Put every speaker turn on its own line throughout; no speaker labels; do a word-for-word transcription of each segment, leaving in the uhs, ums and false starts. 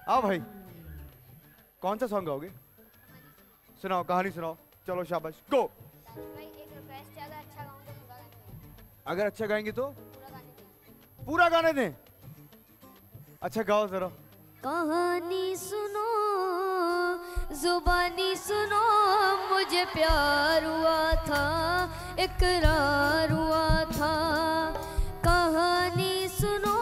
आओ भाई, कौन सा सॉन्ग गाओगे? सुनाओ, कहानी सुनाओ। चलो शाबाश, गो। अगर अच्छा गाएंगे तो पूरा गाने दें। अच्छा गाओ जरा।
कहानी सुनो, जुबानी सुनो, मुझे प्यार हुआ था, इकरार हुआ था। कहानी सुनो,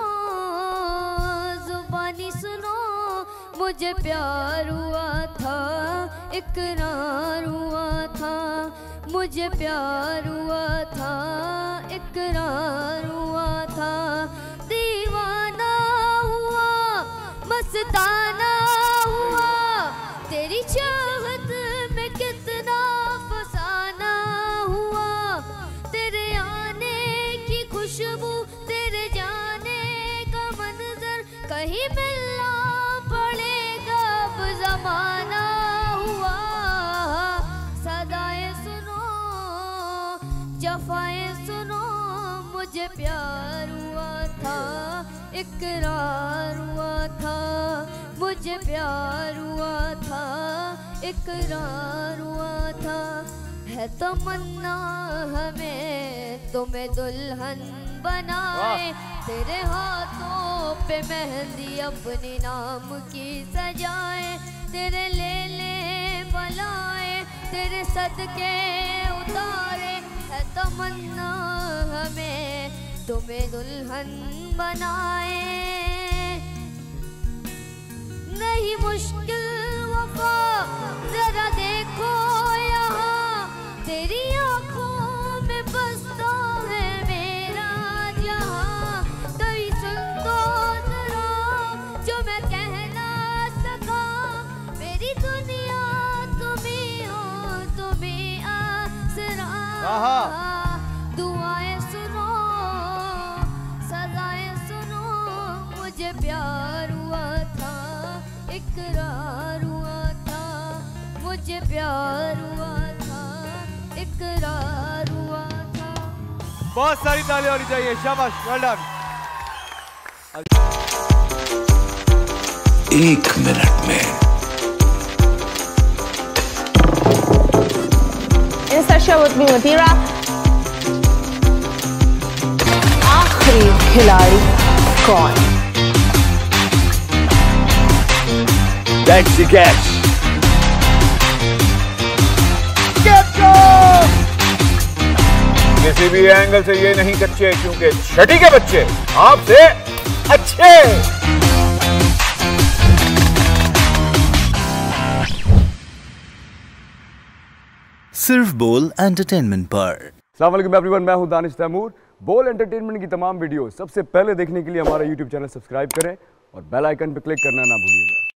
जुबानी सुनो, मुझे प्यार हुआ था, इकरार हुआ था। मुझे प्यार हुआ था, इकरार हुआ था। दीवाना हुआ, मस्ताना हुआ, तेरी चाहत में कितना फसाना हुआ। तेरे आने की खुशबू, तेरे जाने का मंजर, कहीं मिलना पड़ेगा अब जमाना हुआ। सदाएं सुनो, जफाएं सुनो, मुझे प्यार हुआ था, इकरार हुआ था। मुझे प्यार हुआ था, इकरार हुआ था। है तमन्ना हमें तुम्हें दुल्हन बनाए, तेरे हाथों पे मेहंदी अपने नाम की सजाए। तेरे ले ले बलाए, तेरे सदके उतारे। है तमन्ना हमें तुम्हें दुल्हन बनाए। नहीं मुश्किल वफा, जरा देखो यहाँ, तेरी आँखों में बसता है मेरा जहाँ। कहीं सुन तो जरा जो मैं कह ना सका, मेरी दुनिया तुम्हीं हो, तुम्हीं आसरा। दुआएं सुनो, सदाएं सुनो, मुझे प्यार हुआ था, इकरार हुआ था। मुझे प्यार हुआ था, इकरार हुआ था।
बहुत सारी तालियां होनी चाहिए, शाबाश, वेल डन।
एक मिनट में
इंसर्शन विद मी मतीरा। आखिरी खिलाड़ी कौन?
That's the catch.
Get go!
किसी भी एंगल से ये नहीं कच्चे, क्योंकि छठी के बच्चे आपसे अच्छे।
सिर्फ बोल एंटरटेनमेंट पर।
अस्सलाम वालेकुम एवरीवन, मैं हूं दानिश तैमूर। बोल एंटरटेनमेंट की तमाम वीडियो सबसे पहले देखने के लिए हमारा यूट्यूब चैनल सब्सक्राइब करें और बेल आइकन पर क्लिक करना ना भूलिएगा।